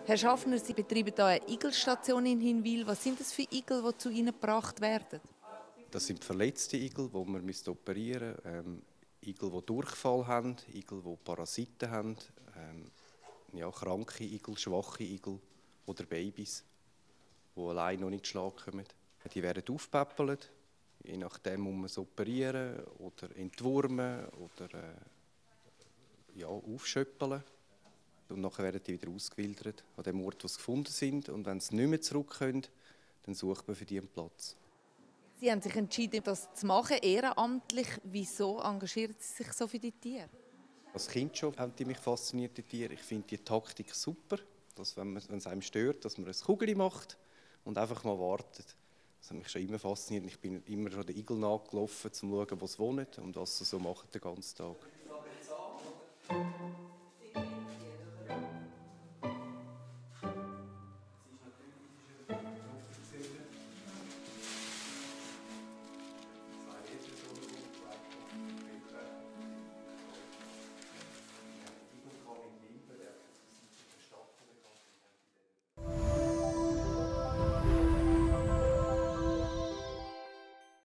Herr Schaffner, Sie betreiben hier eine Igelstation in Hinwil. Was sind das für Igel, die zu Ihnen gebracht werden? Das sind verletzte Igel, die man operieren müsste. Igel, die Durchfall haben, Igel, die Parasiten haben, kranke Igel, schwache Igel oder Babys, die allein noch nicht zu Schlag kommen. Die werden aufgepäppelt, je nachdem muss man es operieren oder entwurmen oder aufschöppeln. Und nachher werden die wieder ausgewildert an dem Ort, wo sie gefunden sind. Und wenn sie nicht mehr zurück können, dann sucht man für die einen Platz. Sie haben sich entschieden, das zu machen, ehrenamtlich. Wieso engagieren Sie sich so für die Tiere? Als Kind schon haben die mich fasziniert, die Tiere. Ich finde die Taktik super, dass, wenn es einem stört, dass man ein Kugel macht und einfach mal wartet. Das hat mich schon immer fasziniert. Ich bin immer schon den Igel nachgelaufen, um zu schauen, wo sie wohnen und was sie so machen den ganzen Tag.